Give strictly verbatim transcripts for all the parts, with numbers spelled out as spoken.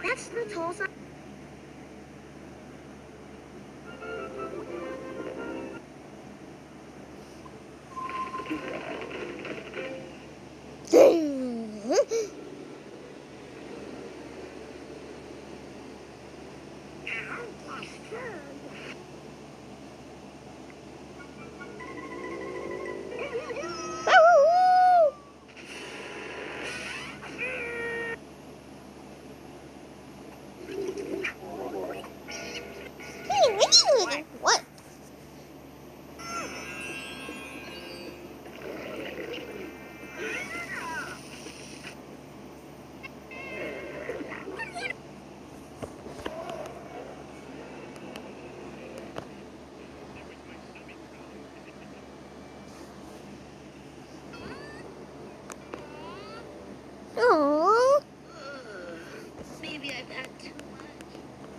That's the Tulsa. What? Oh. Maybe I've had too much.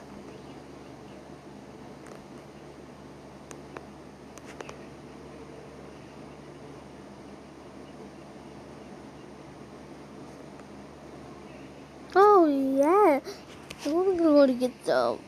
Oh yeah, we're going to get the.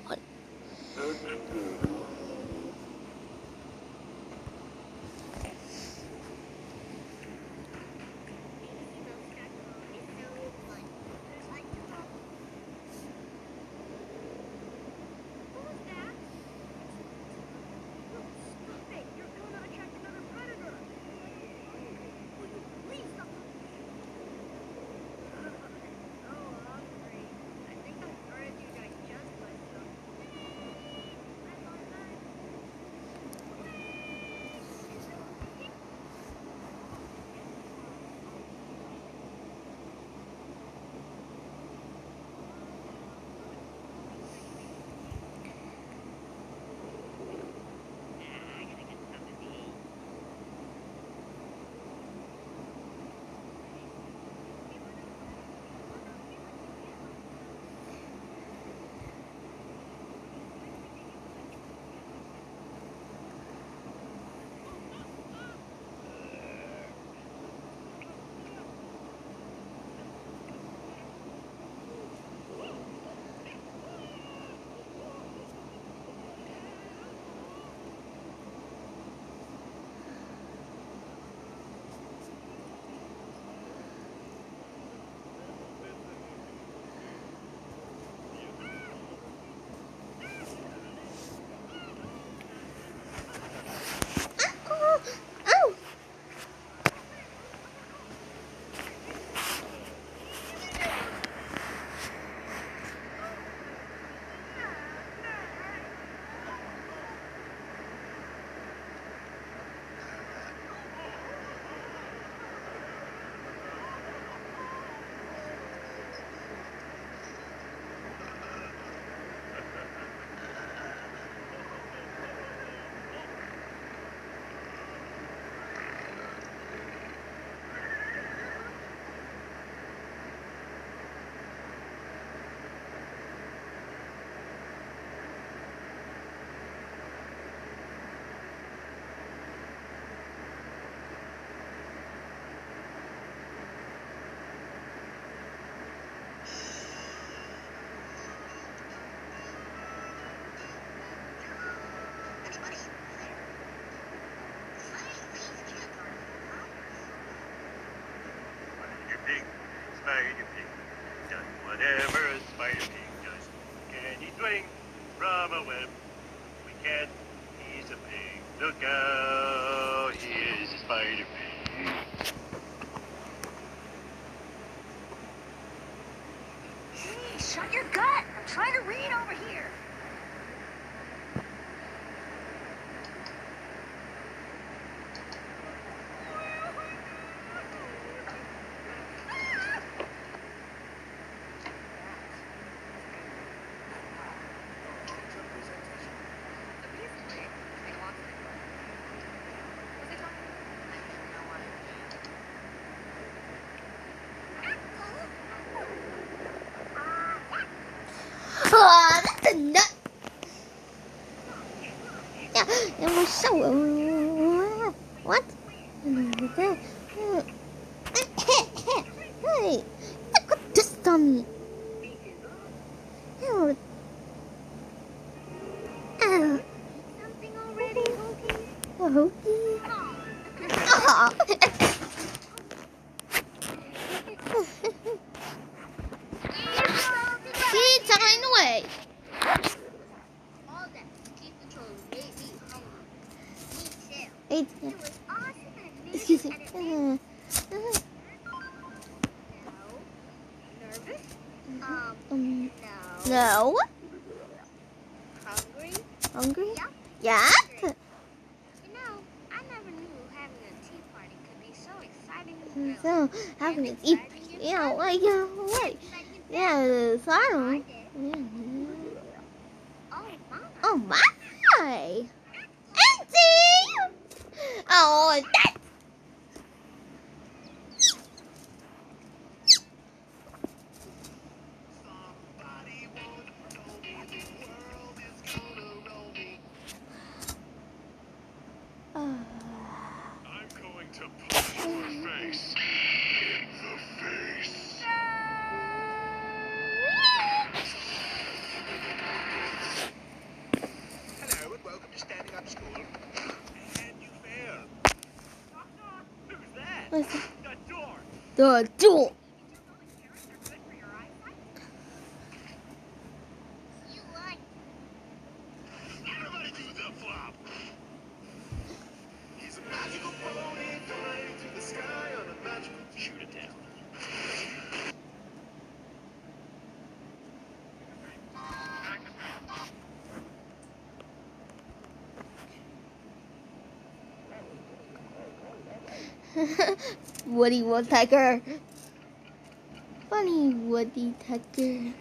Spider Pig does whatever a Spider Pig does. Can he swing from a web? We can't. He's a pig. Look out! He is a Spider Pig. Hey, shut your gut! I'm trying to read over here. Oh, that's a nut. Yeah, it was so. Uh, what? Hey, look at this dummy. Nervous? Um, Um, no. no. Hungry? Hungry? Yeah. Yeah. You know, I never knew having a tea party could be so exciting and thrilling. So having a tea, you know, like uh, what? Yeah, so I don't. I did. Yeah. Oh, my. Oh my! Auntie! Oh, that. Somebody once told me the world is gonna roll me. I'm going to punch your face in the face. Hello and welcome to Standing Up School. And you failed. Knock, knock. Who's that? What's that? The door. The door. You like Everybody do the flop. He's a magical pony flying through the sky on a magical shoot-a-town. Woody Woodpecker. Funny Woody Tucker.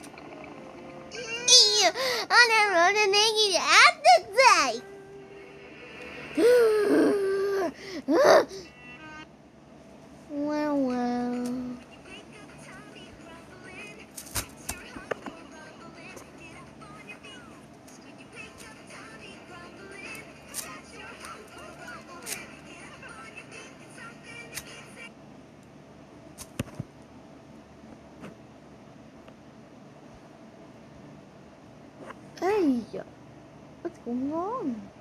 Ew, I never wrote a naked appetite. Well, well. Hey, what's going on?